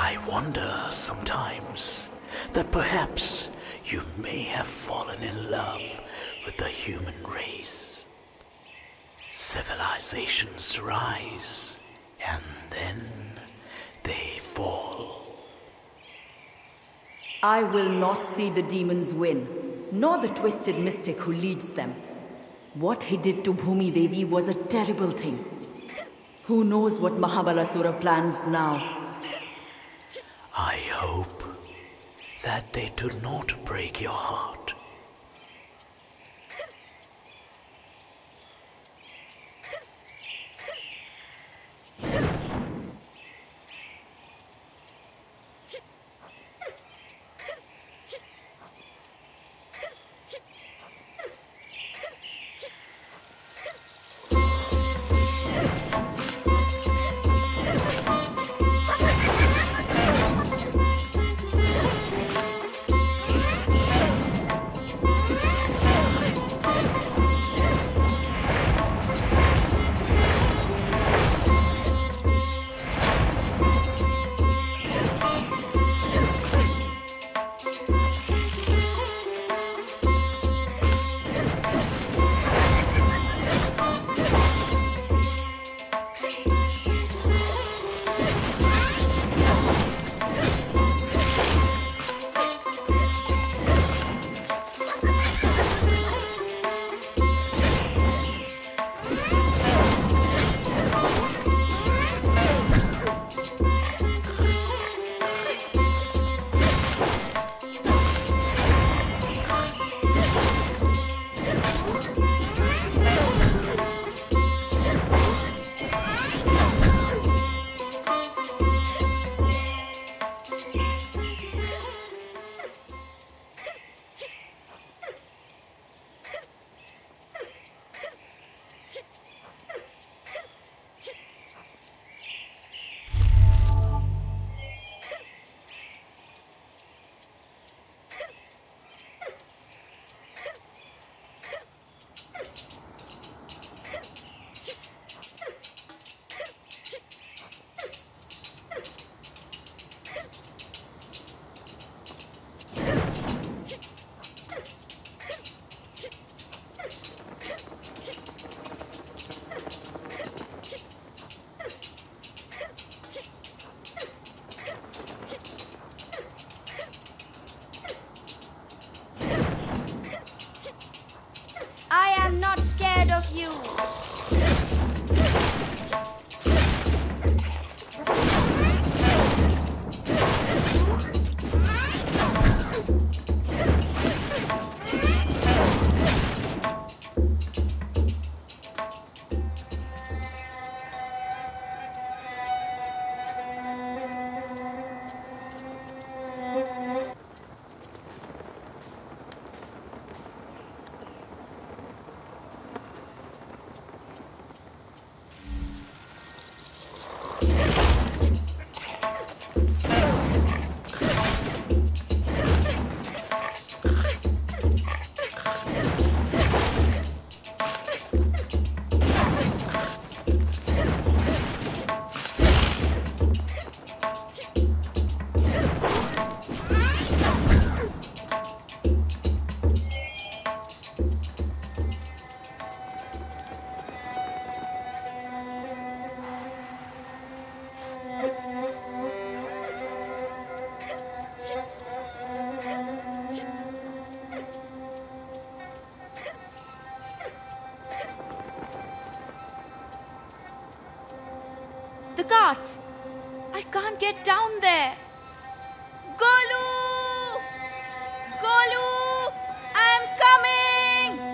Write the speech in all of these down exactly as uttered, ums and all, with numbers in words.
I wonder sometimes that perhaps you may have fallen in love with the human race. Civilizations rise, and then they fall. I will not see the demons win, nor the twisted mystic who leads them. What he did to Bhumi Devi was a terrible thing. Who knows what Mahabalasura plans now? I hope that they do not break your heart. Of you. The guards! I can't get down there! Golu! Golu! I'm coming!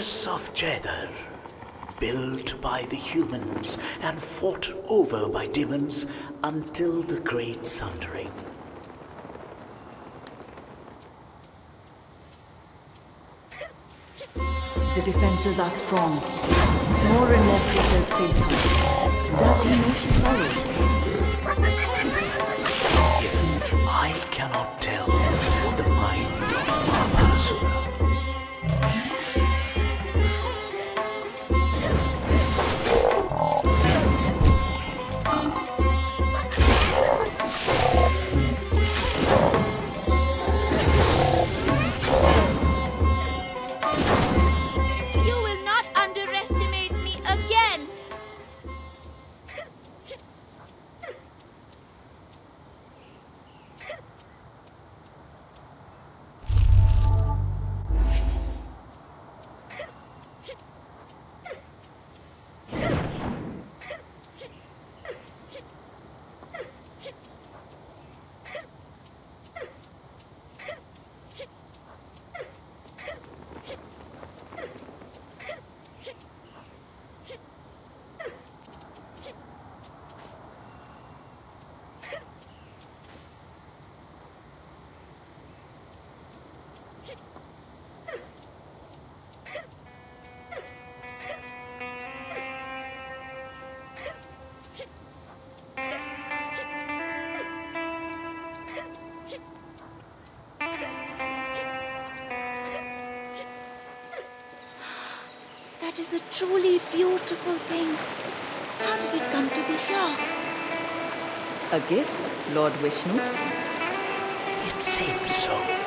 fortress of Jeddah, built by the humans and fought over by demons until the Great Sundering. The defenses are strong. More and more creatures face her. Does he know she follows? Even I cannot tell the mind of Mahabalasura. That is a truly beautiful thing. How did it come to be here? A gift, Lord Vishnu? It seems so.